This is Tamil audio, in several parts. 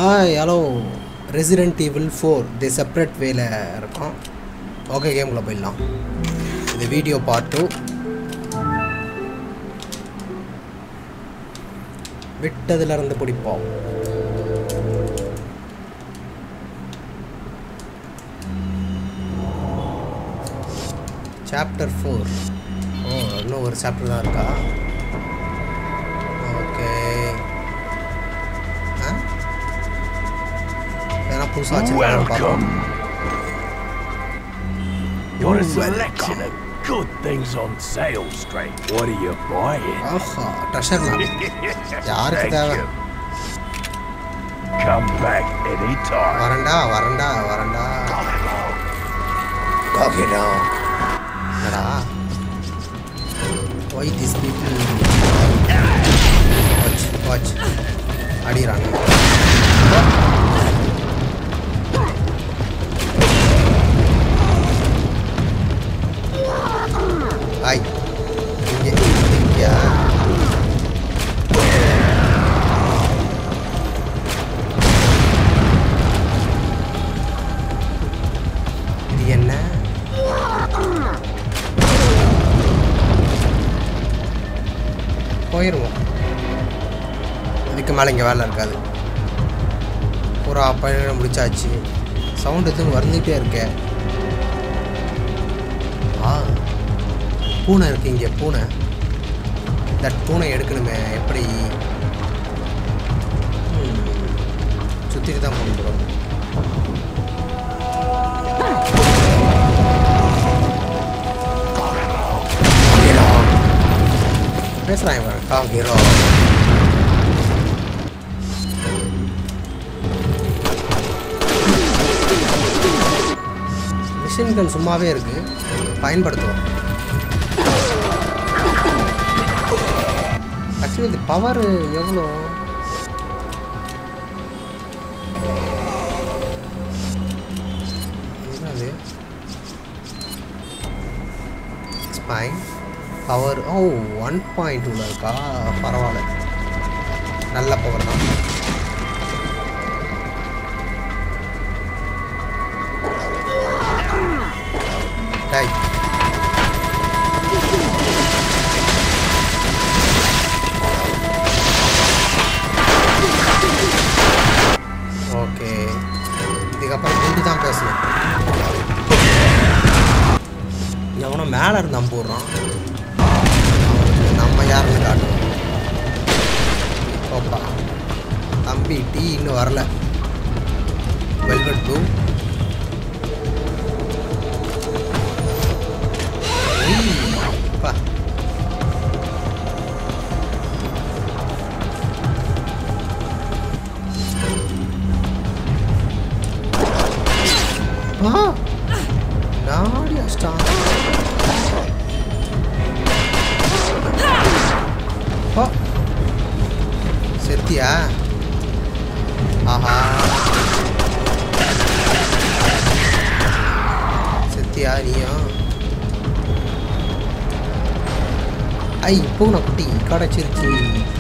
Hi hello resident evil 4 the separate வேல இருக்கும். ஓகே கேம்குள்ளே போயிடலாம். இது வீடியோ பார்ட் 2. விட்டதுலேருந்து பிடிப்போம். சாப்டர் 4. இன்னும் ஒரு சாப்டர் தான் இருக்கா? Okay. Welcome. Got a selection of good things on sale, straight. What are you buying? Treasure map. Thank you. Come back anytime. Varanda. Cockero. Nada. Why these people? Watch. Adirana. Ay, ya. Ini என்ன? போயிடுவோம். இதுக்கு மேலே இங்கே வேலை இருக்காது. பூரா பையனை முடிச்சாச்சு. சவுண்ட் எதுவும் வந்துகிட்டே இருக்கே. பூனை இருக்குது இங்கே. பூனை பூனை எடுக்கணுமே. எப்படி சுற்றிட்டு தான் போகணும். பேசுகிறாங்க ஹீரோ. மிஷின் கன் சும்மாவே இருக்குது, பயன்படுத்துவோம். ஆக்சுவலி இது பவர் எவ்வளோ? என்னது ஸ்பைன் பவர்? 1.2 இருக்கா? பரவாயில்ல, நல்ல பவர் தான். ரைட். ஓகே, இதுக்கப்புறம் இப்படி தான் பேசணும். எவனோ மேலே இருந்து அம்புடுறான். நம்ம யாருன்னு காட்டுவோம். ஓப்பா தம்பி, டீ இன்னும் வரல. Velvet blue. பா நாடி அஷ்டா. செத்தியா? ஆஹா, செத்தியா நீயும்? ஐ பூனை குட்டி கடைச்சிருச்சு.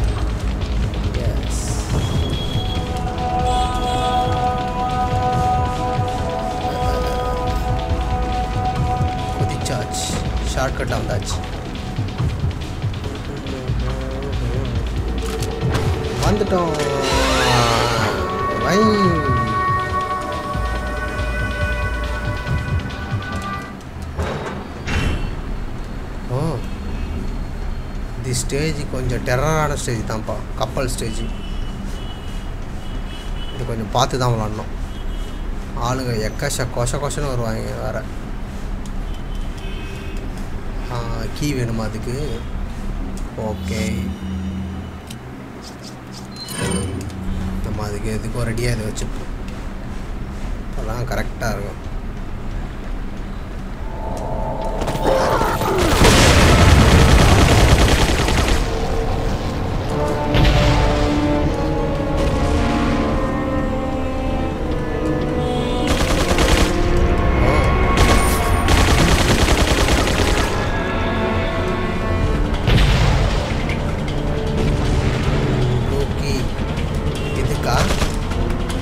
ஷார்ட்கட் வந்தாச்சு. வந்துட்டோம். தி ஸ்டேஜ் கொஞ்சம் டெரரான ஸ்டேஜ் தான்ப்பா. கப்பல் ஸ்டேஜ். இது கொஞ்சம் பார்த்து தான் விளாட்ணும். ஆளுங்க கொஷன்னு வருவாங்க வேறு. கீ வேணுமா அதுக்கு? ஓகே, நம்ம அதுக்கு எதுக்கும் ரெடியாக இதை வச்சுப்போம். அதெல்லாம் கரெக்டாக இருக்கும். இதுக்கா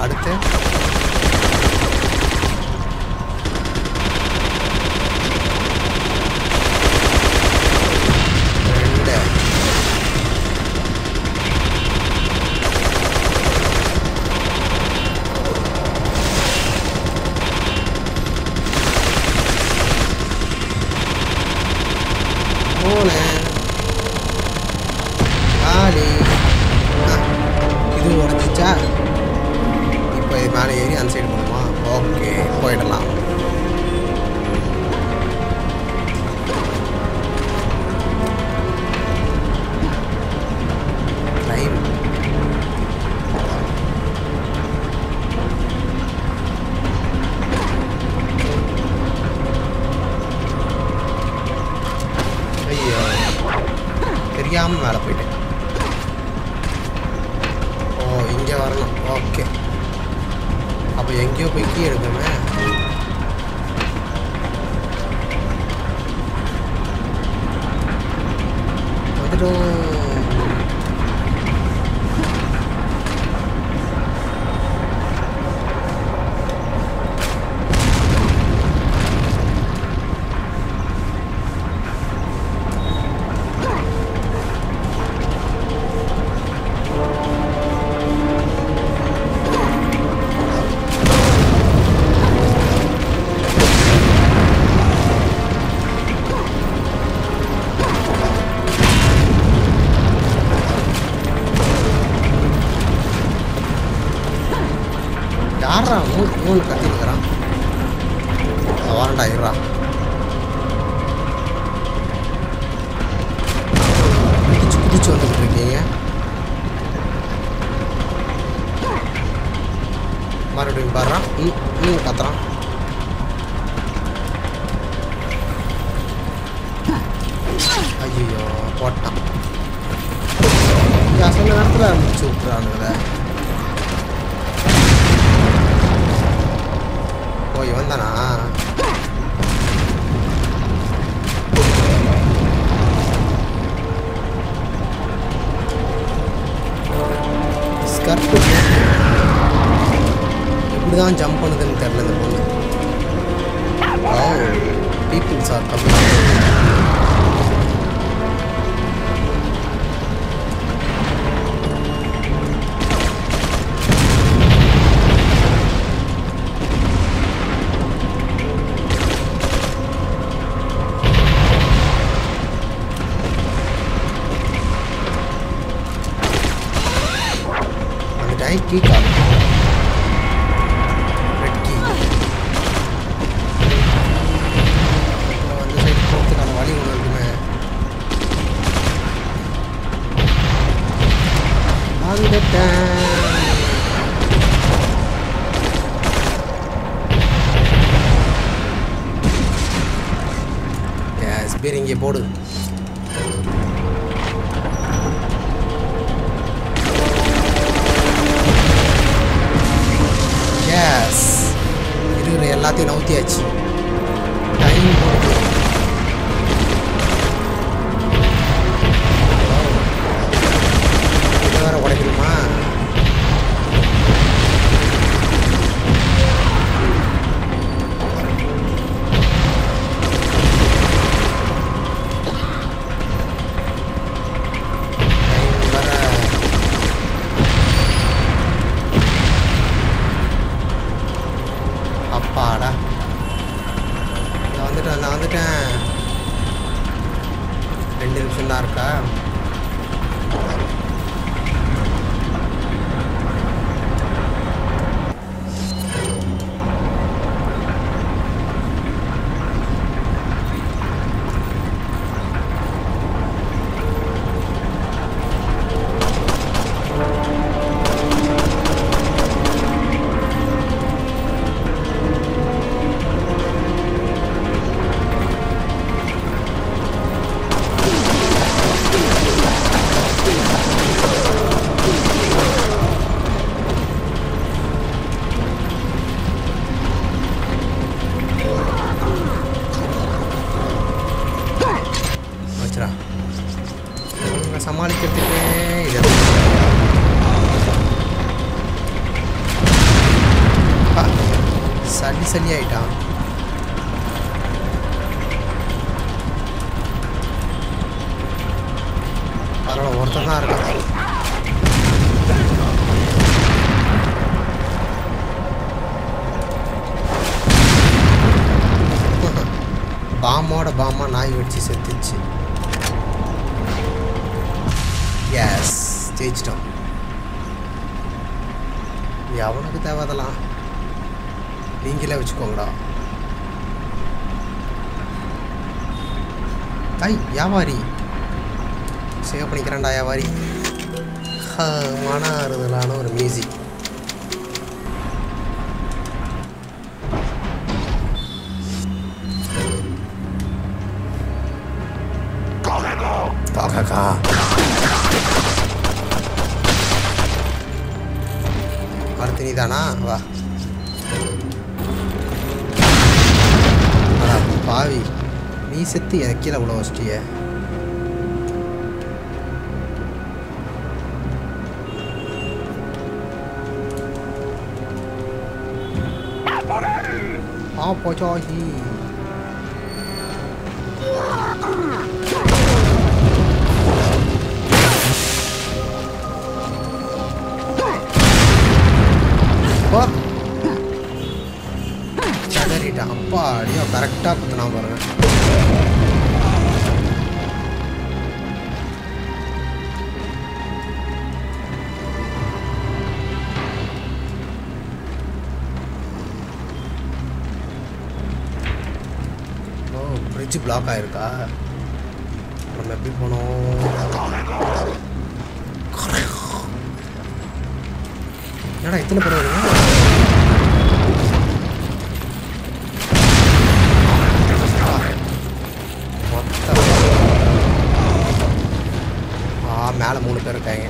அடுத்து இது உடச்சிச்சா. இப்போ இது மேலே ஏறி அந்த சைடு போகணுமா? ஓகே, போயிடலாம். டைம் ஐயோ, தெரியாமல் மேலே போயிட்டேன். இங்கே வரணும். ஓகே, அப்போ எங்கேயோ போய் கீ எடுக்கணுமே. வந்துட்டோம். யாரா மூணு கத்திருக்கிறான்? வாரண்டாயிரா குதிச்சு வந்துட்டு இருக்கீங்க. மறுபடியும் பாடுறான். இன்னும் கத்துறான். ஐயோ, போட்டான். சொன்ன நேரத்தில் முடிச்சு விட்டுறானுங்கள. போய் வந்தானா? ஸ்கர்ட் எப்படிதான் ஜம்ப் பண்ணுதுன்னு தெரியல இந்த பொண்ணு. Peoples are coming. கீ கால் ரெட் கீ. அந்த சைடு போகிறதுக்கான வழி ஒன்று இருக்குமே. வந்துட்டேன். பேர் இங்கே போடு. இருக்கிற எல்லாத்தையும் நவுத்தியாச்சு. டைம் போடுது. இதை வேற உடைக்கணுமா? அப்பாடா, நான் வந்துட்டேன். சல்லி ஆயிட்டான். பரவாயில்ல, ஒருத்தன் தான் இருக்கான். பாமோட பாமா நாய் வச்சு செத்துச்சு. எஸ், ஜெயிச்சிட்டோம். எவனுக்கு தேவைதெல்லாம் நீங்களே வச்சுக்கோங்கடா. ஐ வியாபாரி சேவ் பண்ணிக்கிறேன்டா வியாபாரி. மன ஆறுதலான ஒரு மியூசிக். காக்கா அடுத்து நீ தானா? வா பாவி, நீ செத்து எனக்கு கீழே உள்ள வச்சிட்டிய. போச்சாகி சதறிட்டான். அப்பா அடியோ கரெக்டாக குத்துனா பாருங்க. ஓ, பிரிட்ஜ் பிளாக் ஆயிருக்கா? நம்ம எப்படி போனோம்? என்னடா இத்தனை பேர் வருங்க? மேலே 3 பேர் இருக்காங்க.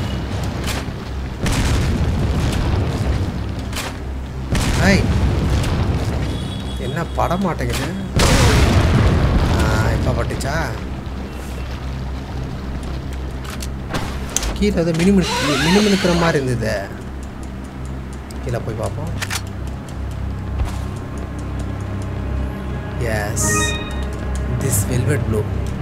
ஐய், என்ன பட மாட்டேங்குது? இப்போ பட்டுச்சா? கீழே ஏதோ மினுமினுக்கிற மாதிரி இருந்தது. கீழே போய் பார்ப்போம். Yes, this velvet blue.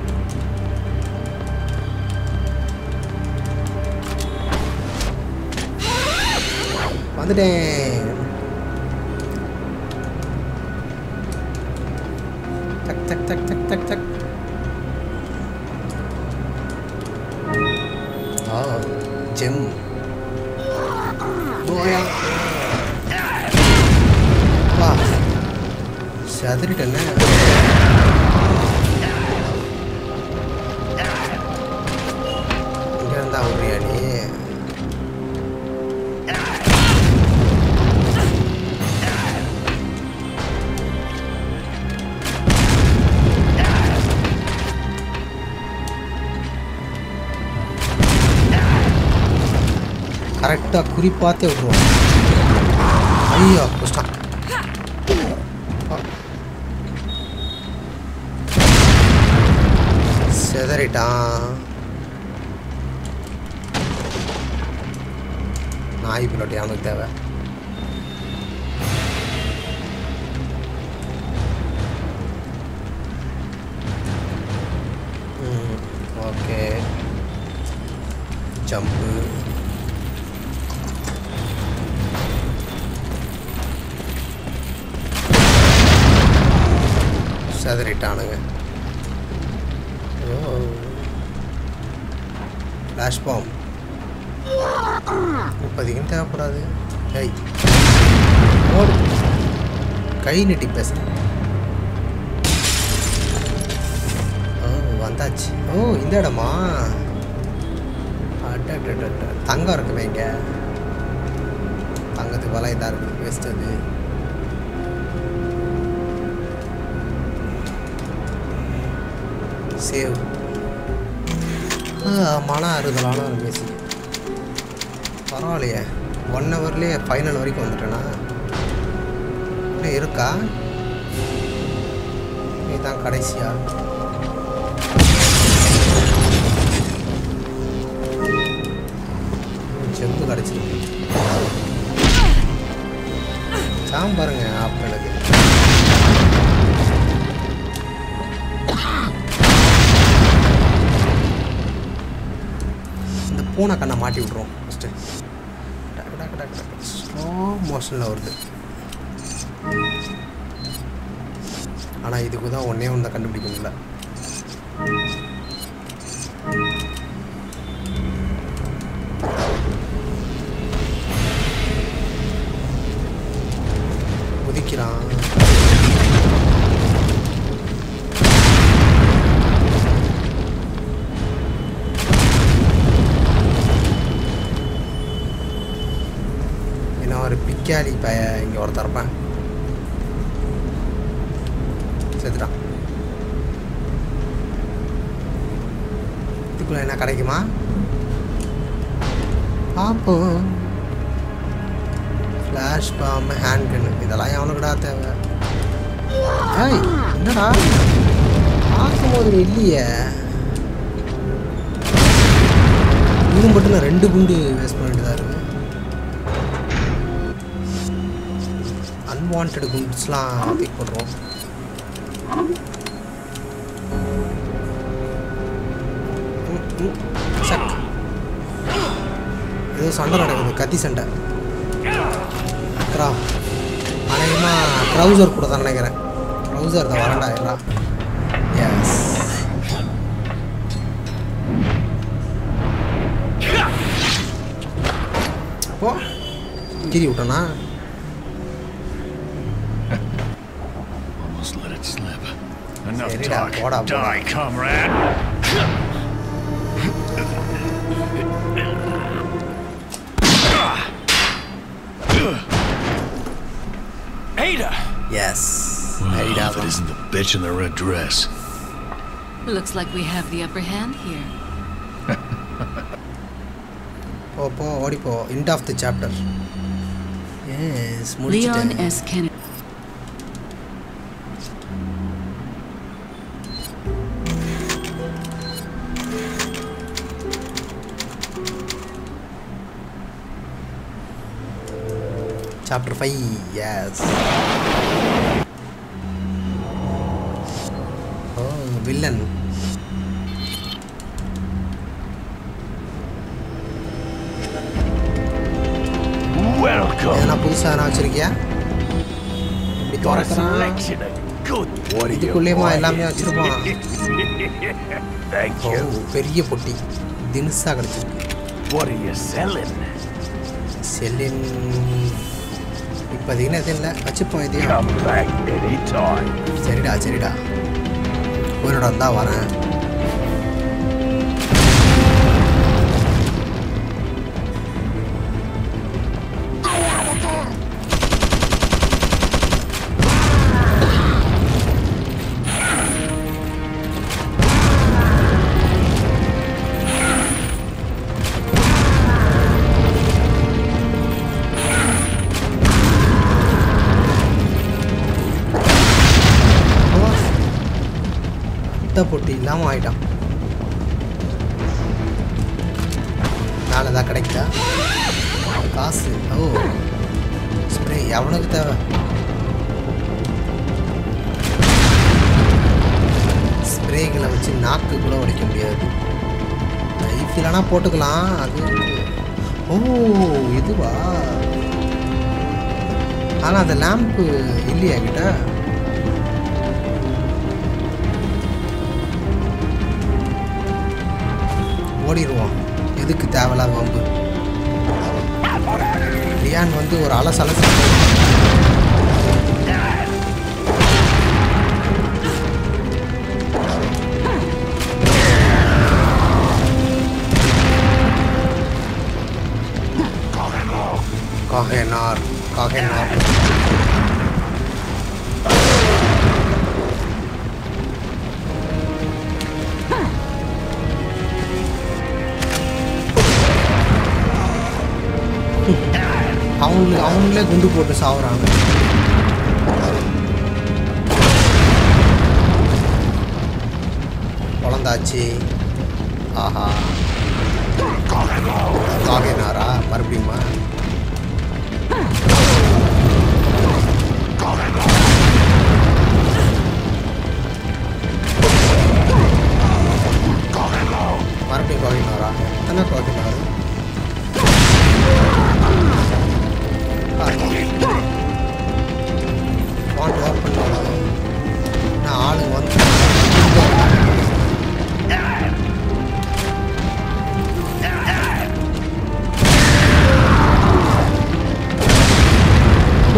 வந்துட்டேன். டக் டக் டக் டக் டக் டக். ஓ, ஜெம். வா, சதுரிட்டேன்னு. இங்க இருந்தா விடுறியா நீ? கரெக்டாக குறிப்பாத்தே விட்ருவோம். ஐயோ கஷ்டம். செதறிட்டான். நாய் பிள்ளை அவனுக்கு தேவை. Okay, jump. சதறிட்டானுங்க. ஃப்ளாஷ் பாம் இப்போதைக்கும் தேவைப்படாது. கை ஓடு, கை நீட்டி பேச. ஓ வந்தாச்சு. ஓ இந்த இடமா? தங்கம் இருக்குமே இங்கே. தங்கத்துக்கு வலை இதாக இருக்குது. வேஸ்ட் அது. சேவ். மன ஆறுதலான ஒரு மியூசிக். பரவாயில்லையே, 1 ஹவர்லேயே ஃபைனல் வரைக்கும் வந்துட்டேனா? இன்னும் இருக்கா? இதுதான் கடைசியா? செம்பு கிடச்சிருக்கு. காம் பாருங்க ஆப்களுக்கு. இந்த பூனை கண்ணை மாட்டி விட்ருவோம் ஃபஸ்ட்டு. ஸ்லோ மோஷனில் வருது. ஆனால் இதுக்கு தான் ஒன்றே ஒன்று கண்டுபிடிக்க முடியல. குதிக்கிறான். என்ன ஒரு பிக்காளி பய இங்கே ஒருத்தர் இருப்பேன். செத்துட்டான். இதுக்குள்ள என்ன கிடைக்குமா பார்ப்போம். ஃப்ளாஷ் பாம், ஹேண்ட் கன்னு, இதெல்லாம் எவனுக்குடா தேவை? ஏய் என்னடா பார்க்கும்போது இல்லையே. இது மட்டும் நான் 2 குண்டு வேஸ்ட் பண்ணிட்டு தான் இருக்கு. அன்வான்ட் குண்ட்ஸ்லாம் பிக் பண்ணுறோம். ஏதோ சண்டை நடக்குது, கத்தி சண்டை. அநேகமாக ட்ரௌசர் கூட தான் நினைக்கிறேன். ட்ரௌசர் தான் வரண்டா இல்லா. எஸ் போ கிரி விட்டனா. சரிடா போடா Ada! Yes. Well, if it isn't the bitch in the red dress. Looks like we have the upper hand here. po odi po. End of the chapter. Yes. Leon S. Kennedy. Chapter 5, yes. Oh, villain. Welcome. என்ன புதுசா நான் வச்சிருக்கியா? இப்படி தோறக்கறான். இதுக்குள்ளேயுமா எல்லாமே வச்சிருப்பான். Thank you. பெரிய பொட்டி தினுசா கிடைச்சிருக்கு. What are you selling? செல்லின் இப்போதைக்கு எதுவும் இல்லை, வச்சுப்போம் இதையும். Come back anytime. சரிடா உயிரோட வந்தா வரேன். பொட்டி இல்லாமல் ஆகிட்டான். நாளை தான் கிடைக்குதா காசு? ஓ ஸ்ப்ரே எவனுக்கு தேவை? ஸ்ப்ரேகளை வச்சு நாக்கு கூட உடைக்க முடியாது. லைஃப் இல்லைனா போட்டுக்கலாம். அது ஓ இதுவா? ஆனால் அந்த லேம்ப்பு இல்லையா கிட்ட? ஓடிடுவோம். எதுக்கு தேவையில்லாத வம்பு? லியான் வந்து ஒரு அலசலசு. காகேனார் அவங்களே குண்டு போட்டு சாவுறாங்க. குழந்தாச்சு. ஆஹா காகேனாரா மறுபடியுமா?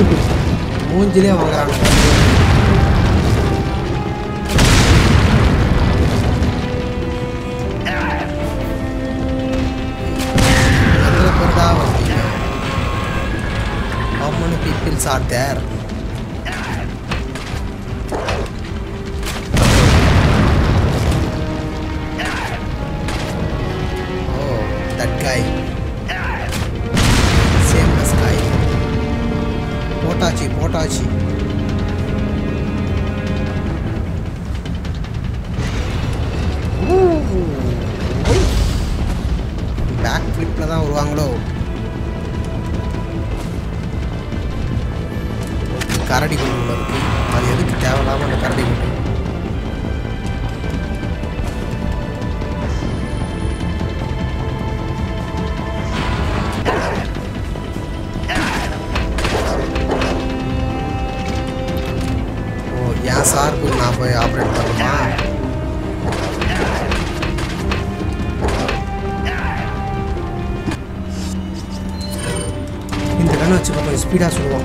மூஞ்சிலே வாங்குறானுங்க. எத்தனை பேர் தான் வந்தீங்க? How many people are there? Oh, that guy. Same as guy. போட்டாச்சு. பேக் ஃபிளிப்ல தான் வருவாங்களோ. கரடி குண்டு இருக்கு. அது எதுக்கு தேவையில்லாம அந்த கரடி குண்டு? என் சார்பு நான் போய் ஆப்ரேட் பண்ணுமா? இந்த கண்ணை வச்சு கொஞ்சம் ஸ்பீடாக சொல்லுவோம்.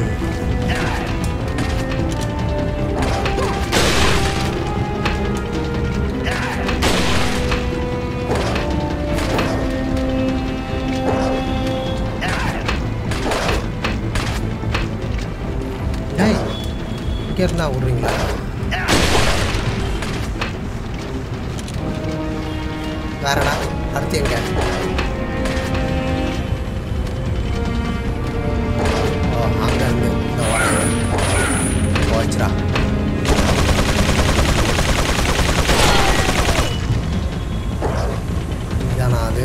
இருந்தா விடுறீங்களா? வேறடா அடுத்து எங்க? அங்க இருந்து போச்சுடா. இதானா அது?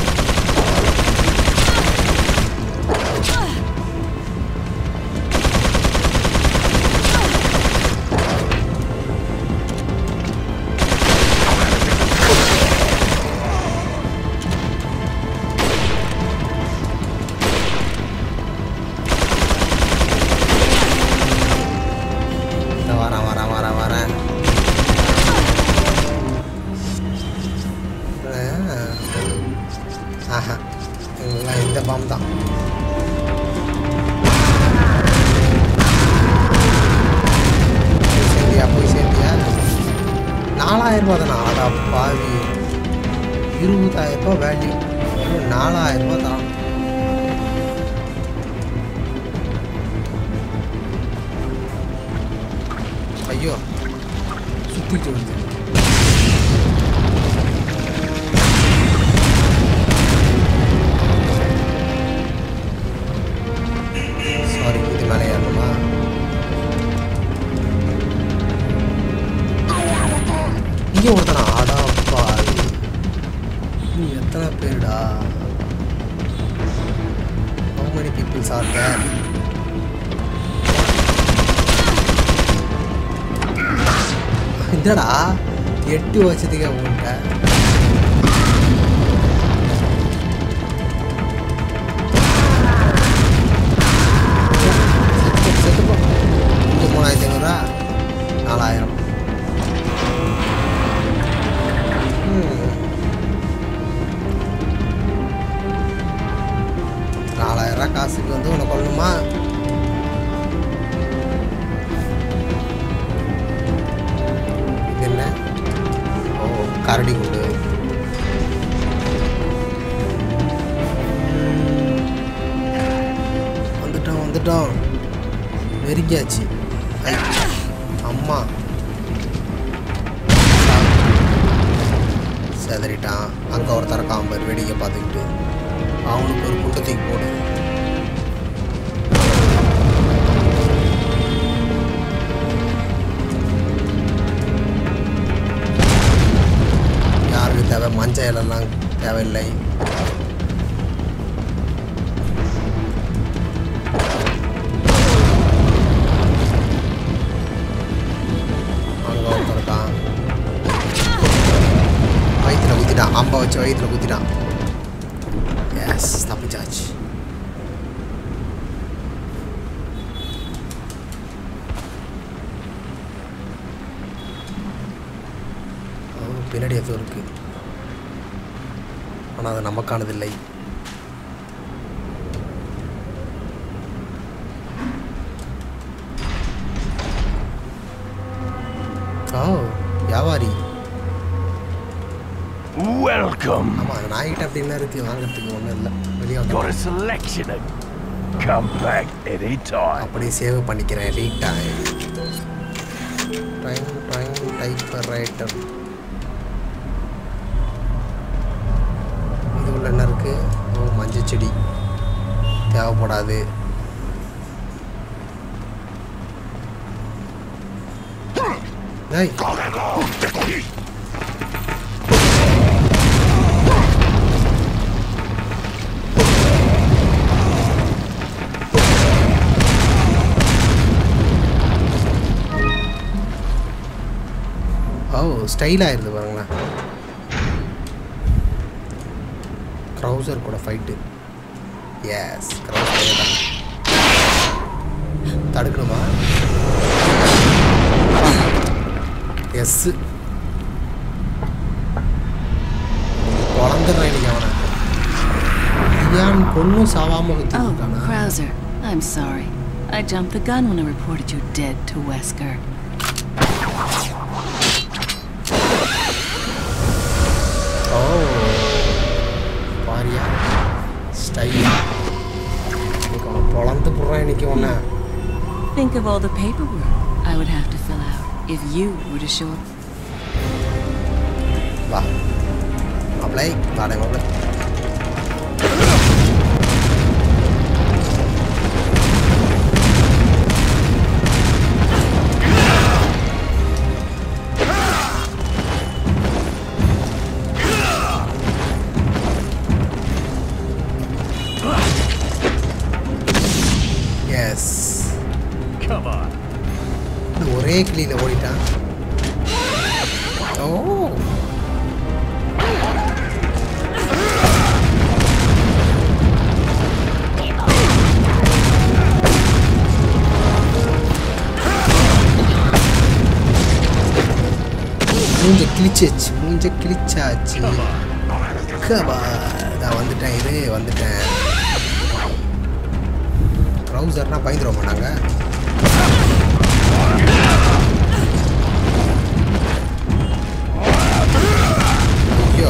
ஆஹா இந்த பாம்பு தான். போய் சேர்ந்தியா? 4000 ரூபா தானே? ஆடா பாவி, 20000 ரூபா வேல்யூ, 4000 ரூபா தான். ஐயோ சுத்திட்டு வந்து இங்கே ஒருத்தனா? ஆடா பாவி, நீ எத்தனை பேருடா? How many people are there? இதடா 8 வருஷத்துக்கே உங்கள்கிட்ட செத்துப்போ. இங்கே 3500, 4000. காசுக்கு வந்து உன்னை கொள்ளணுமா? இது என்ன? ஓ கரடி குண்டு. வந்துட்டோம் வெறிக்காச்சு. அம்மா செதறிட்டான். அங்கே ஒருத்தர காம்பர் வேடிக்கை பார்த்துக்கிட்டு அவனுக்கு ஒரு குண்டத்துக்கு போடு. யாருக்கு தேவை? மஞ்சள் இலெல்லாம் தேவையில்லை. அங்கே ஒருத்தருக்கான் வயிற்றுல குத்திட்டான். அம்பை வச்சு வயிற்றுல குத்திட்டான். எஸ் தப்பிச்சாச்சு. பின்னாடி எதுவும் இருக்கு, ஆனால் அது நமக்கானதில்லை. them. ஆமாம் அது நாய்கிட்ட அப்படின்னா இருக்குது வாங்கிறதுக்கு ஒன்றும் இல்லை வெளியே வந்து Got a selection of. Come back anytime. அப்படியே சேவ் பண்ணிக்கிறேன் ரீடைம் டைப்பரைட்டர் இது உள்ள என்ன இருக்குது ஓ மஞ்சள் செடி தேவைப்படாது ஏய் ஓ ஸ்டைலாக இருந்து பாருங்களேன் க்ரௌசர் கூட ஃபைட்டு எஸ் க்ரௌசர் தான் தடுக்கணுமா எஸ் குழந்தைறான் இன்னைக்கு அவனை ஏன் பொண்ணும் சாவாம Oh, வச்சுருக்கானா Krauser. I'm sorry. I jumped the gun when I reported you dead to Wesker. ஓ பாரியா ஸ்டைலா இன்னைக்கு அவன் பொழந்து போடுறான் இன்னைக்கு ஒன்று Think of all the paperwork I would have to fill out if you were to show up. வா மாப்பிளை வாடகை மாப்பிளை எஸ் Come on. ஒரே கிளியில் ஓடிட்டான் ஓ மூஞ்ச கிழிச்சாச்சு கபா நான் வந்துட்டேன் இது வந்துட்டேன் ட்ரௌசர்னா பயந்துருவோம் மாட்டாங்க ஐயோ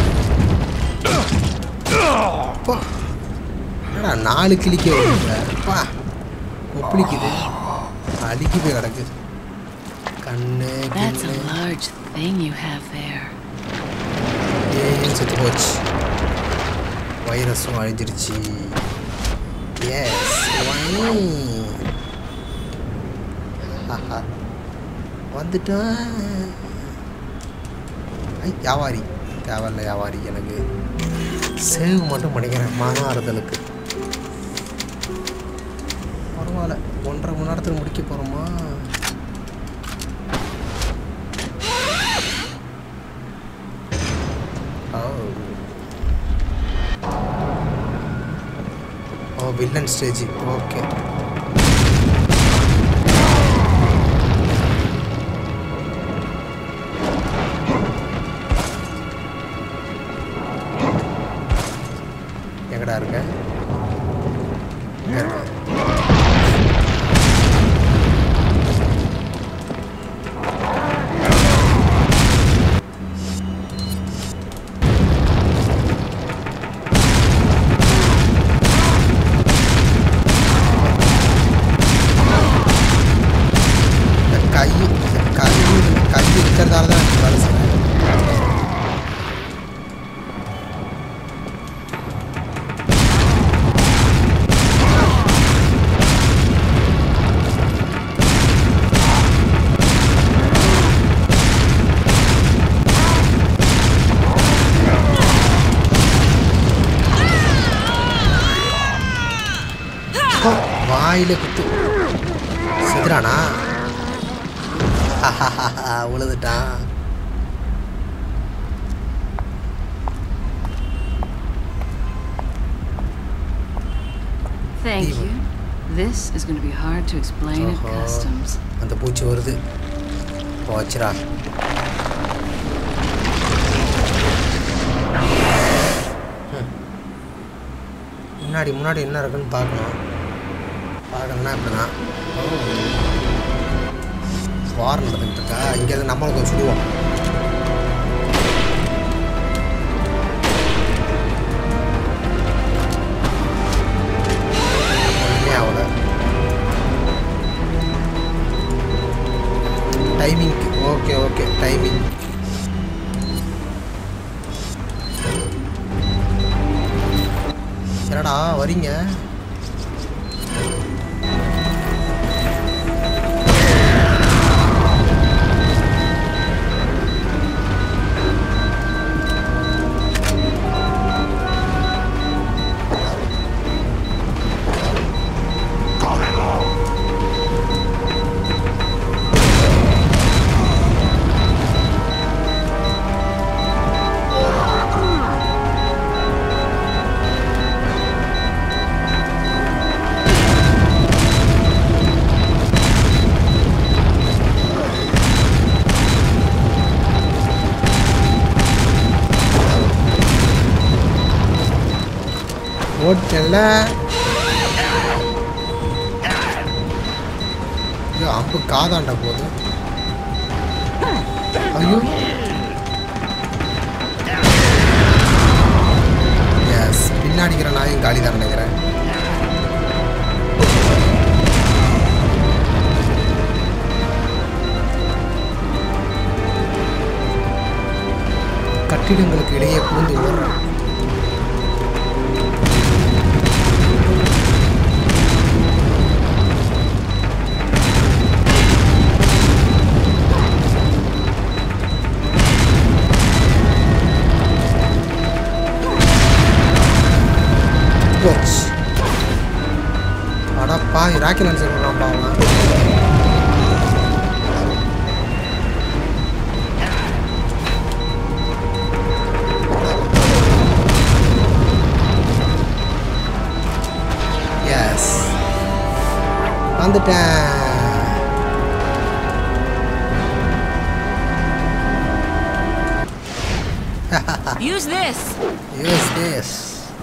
அப்பா என்னடா 4 கிளிக்க வருதுப்பா ஒப்பிளிக்குது அடிக்கி போய் கிடக்கு கண்ணு That's a large thing you have there. ஏன் செத்து போச்சு வைரஸும் அழிஞ்சிருச்சு எஸ் வந்துட்டான் ஐ வியாபாரி தேவையில்ல வியாபாரி எனக்கு சேவ் மட்டும் பண்ணிக்கிறேன் மன ஆறுதலுக்கு பரவாயில்ல 1.5 மணி நேரத்தில் முடிக்க போகிறோமா ஓ வில்லன் ஸ்டேஜ் ஓகே எங்கடா இருக்க கை இருக்கிறதால தான் வேலை செய்யறேன் வாயில குத்து செதுறானா உழுதுட்டான் Thank you. This is going to be hard to explain at customs. அந்த பூச்சி வருது போச்சுரா முன்னாடி என்ன இருக்குன்னு பார்க்கணும் பார்க்கணும்னா இப்படிதான் வார் நடந்துக்கிட்டு இருக்கா இங்கேருந்து நம்மளுக்கு சுடுவோம் டைமிங்க்கு ஓகே ஓகே டைமிங். என்னடா வரீங்க? ஓட்டல அம்பு காதாண்ட போகுது. ஐயோ எஸ் பின்னாடிக்கிற நாயும் காலி தான் நினைக்கிறேன். கட்டிடங்களுக்கு இடையே பூந்து ஓடுறேன். அடப்பா ராக்கி லான்ச்சர் பண்ணுறான்ப்பா அவன். எஸ் வந்துட்டேன். Use this. Use this.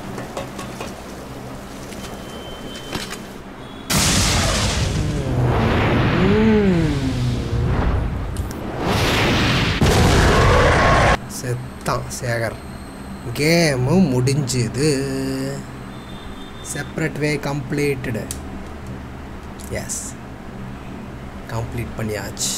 செத்தான் சேகர். கேமு முடிஞ்சுது. Separate way completed. Yes complete பண்ணியாச்சு.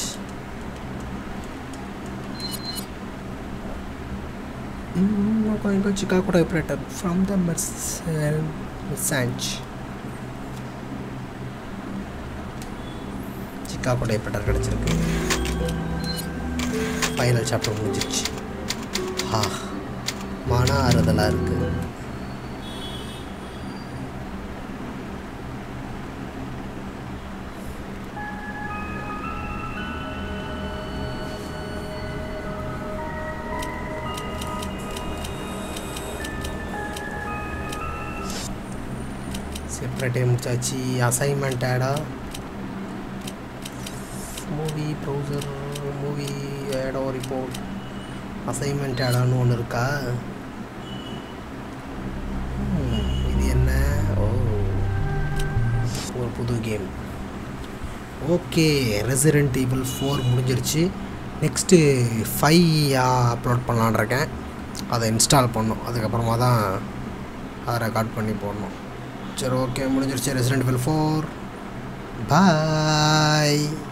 going to Chicago typewriter from the Mersanch. Chicago typewriter கிடைச்சிருக்கு. ஃபைனல் சாப்டர் முடிஞ்சிருச்சு. மன ஆறுதலாக இருக்கு. செப்பரேட்டே முடிச்சாச்சு. Assignment Ada movie browser movie ஆடோ ரிப்போர்ட் அசைன்மெண்ட் ஆடான்னு ஒன்று இருக்கா? இது என்ன? ஓ ஒரு புது கேம். ஓகே ரெசிடென்ட் ஈவில் 4 முடிஞ்சிருச்சு. நெக்ஸ்ட்டு 5 அப்லோட் பண்ணலான்னு இருக்கேன். அதை இன்ஸ்டால் பண்ணணும். அதுக்கப்புறமா தான் அதை ரெக்கார்ட் பண்ணி போடணும். சரி ஓகே முடிஞ்சிருச்சு ரெசிடென்ட் ஈவில் 4. பாய்.